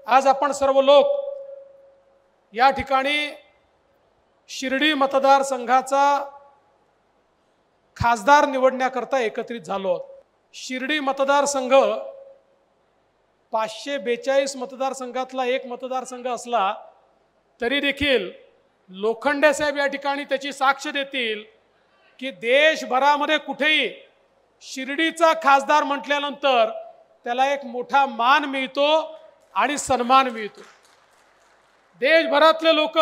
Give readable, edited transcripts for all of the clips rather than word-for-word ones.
आज आपण सर्व लोक या ठिकाणी शिर्डी मतदारसंघाचा खासदार निवडण्याकरता एकत्रित झालो आहोत। शिर्डी मतदारसंघ 542 मतदारसंघातला एक मतदारसंघ असला तरी देखील लोखंडे साहेब या ठिकाणी त्याची साक्ष देतील की देशभरामध्ये कुठेही शिर्डीचा खासदार म्हटल्यानंतर त्याला एक मोठा मान मिळतो आणि सन्मान मिळतो। देशभरातले लोक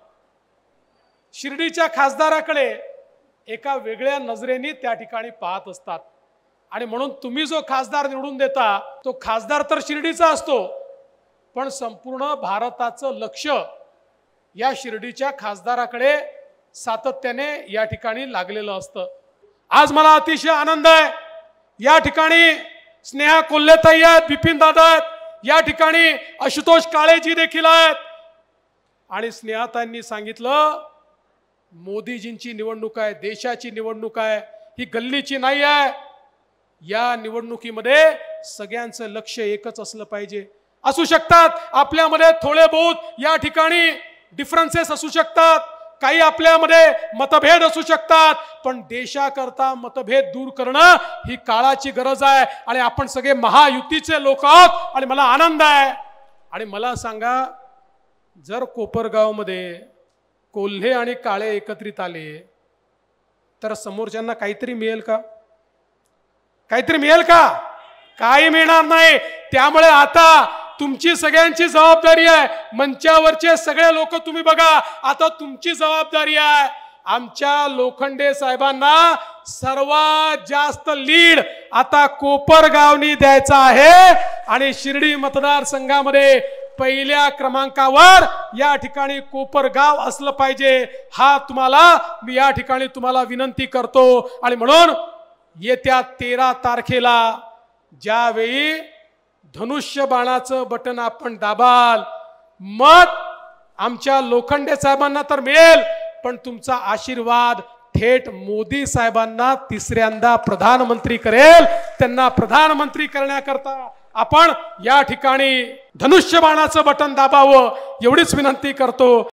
शिर्डीच्या खासदाराकडे एका वेगळ्या नजरेने त्या ठिकाणी पाहत असतात आणि म्हणून तुम्ही जो खासदार निवडून देता तो खासदार तर शिर्डीचा असतो, पण संपूर्ण भारताचं लक्ष या शिर्डीच्या खासदाराकडे सातत्याने या ठिकाणी लागलेलं असतं। आज मला अतिशय आनंद आहे, या ठिकाणी स्नेहा कोल्हेताई आहेत, बिपिन दादा आहेत, या ठिकाणी आशुतोष काळेजी देखील आहेत आणि स्नेहाताईंनी सांगितलं मोदीजींची निवडणूक आहे, देशाची निवडणूक आहे, ही गल्लीची नाही आहे। या निवडणुकीमध्ये सगळ्यांचं लक्ष एकच असलं पाहिजे। असू शकतात आपल्यामध्ये थोडे बहुत या ठिकाणी डिफरन्सेस असू शकतात, काही आपल्यामध्ये मतभेद असू शकतात, पण देशाकरता मतभेद दूर करणं ही काळाची गरज आहे आणि आपण सगळे महायुतीचे लोक आहोत आणि मला आनंद आहे। आणि मला सांगा, जर कोपरगावमध्ये कोल्हे आणि काळे एकत्रित आले तर समोरच्यांना काहीतरी मिळेल का? काहीतरी मिळेल का? काही मिळणार नाही। त्यामुळे आता तुमची सगळ्यांची जबाबदारी आहे, मंचावरचे सगळे लोक तुम्ही बघा, आता तुमची जबाबदारी आहे आमच्या लोखंडे साहेबांना सर्वात जास्त लीड आता कोपरगावनी द्यायचा आहे आणि शिर्डी मतदारसंघामध्ये पहिल्या क्रमांकावर या ठिकाणी कोपरगाव असलं पाहिजे, हा मी या ठिकाणी तुम्हाला विनंती करतो। आणि म्हणून येत्या 13 तारखेला ज्यावेळी धनुष्य बाणाचं बटन आपण दाबाल, मत आमच्या लोखंडे साहेबांना तर मिळेल, पण तुमचा आशीर्वाद थेट मोदी साहेबांना तिसऱ्यांदा प्रधानमंत्री करेल। त्यांना प्रधानमंत्री करण्याकरता आपण या ठिकाणी धनुष्य बाणाचं बटन दाबावं एवढीच विनंती करतो।